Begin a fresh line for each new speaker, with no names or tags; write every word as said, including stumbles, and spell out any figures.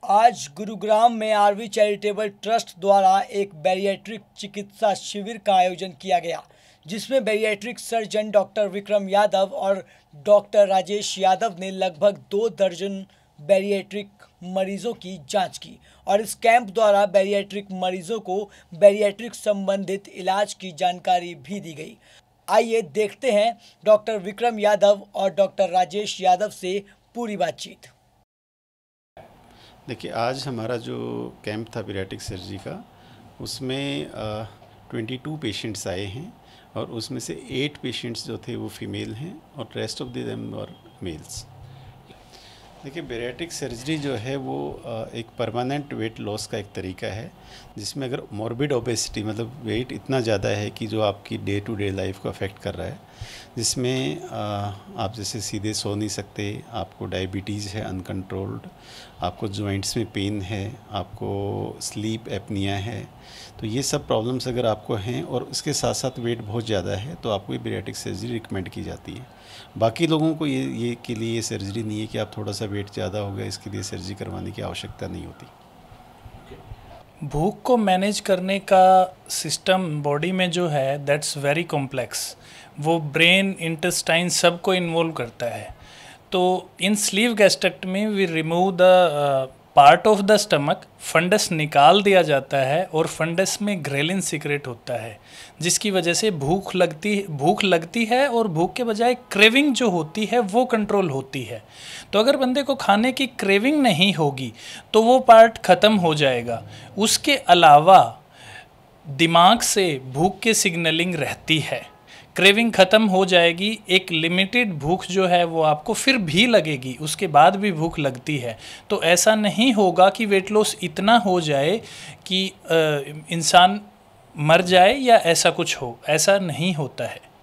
आज गुरुग्राम में RV charitable trust द्वारा एक बैरिएट्रिक चिकित्सा शिविर का आयोजन किया गया, जिसमें bariatric surgeon doctor Vikram Yadav और डॉक्टर राजेश यादव ने लगभग दो दर्जन बैरिएट्रिक मरीजों की जांच की और इस कैंप द्वारा बैरिएट्रिक मरीजों को बैरिएट्रिक संबंधित इलाज की जानकारी भी दी गई। आइए देखते हैं डॉक्टर विक्रम यादव और डॉक्टर राजेश यादव से पूरी बातचीत।
देखिए, आज हमारा जो कैंप था बैरिएट्रिक सर्जरी का, उसमें ट्वेंटी टू पेशेंट्स आए हैं और उसमें से एट पेशेंट्स जो थे वो फीमेल हैं और रेस्ट ऑफ देम और मेल्स। देखिए, बैरिएट्रिक सर्जरी जो है वो एक परमानेंट वेट लॉस का एक तरीका है, जिसमें अगर मॉर्बिड ओबेसिटी मतलब वेट इतना ज़्यादा है कि जो आपकी डे टू डे लाइफ को अफेक्ट कर रहा है, जिसमें आप जैसे सीधे सो नहीं सकते, आपको डायबिटीज़ है अनकंट्रोल्ड, आपको जॉइंट्स में पेन है, आपको स्लीप एपनिया है, तो ये सब प्रॉब्लम्स अगर आपको हैं और उसके साथ साथ वेट बहुत ज़्यादा है तो आपको ये बैरिएट्रिक सर्जरी रिकमेंड की जाती है। बाकी लोगों को ये ये के लिए ये सर्जरी नहीं है कि आप थोड़ा सा वेट ज़्यादा हो गया इसके लिए सर्जरी करवाने की आवश्यकता नहीं होती।
भूख को मैनेज करने का सिस्टम बॉडी में जो है दैट्स वेरी कॉम्प्लेक्स, वो ब्रेन इंटेस्टाइन सबको इन्वॉल्व करता है। तो in sleeve gastrectomy we remove the part of the stomach, fundus निकाल दिया जाता है और फंडस में ग्रेलिन सीक्रेट होता है, जिसकी वजह से भूख लगती भूख लगती है और भूख के बजाय क्रेविंग जो होती है वो कंट्रोल होती है। तो अगर बंदे को खाने की क्रेविंग नहीं होगी तो वो पार्ट ख़त्म हो जाएगा। उसके अलावा दिमाग से भूख की सिग्नलिंग रहती है, क्रेविंग ख़त्म हो जाएगी, एक लिमिटेड भूख जो है वो आपको फिर भी लगेगी, उसके बाद भी भूख लगती है। तो ऐसा नहीं होगा कि वेट लॉस इतना हो जाए कि इंसान मर जाए या ऐसा कुछ हो, ऐसा नहीं होता है।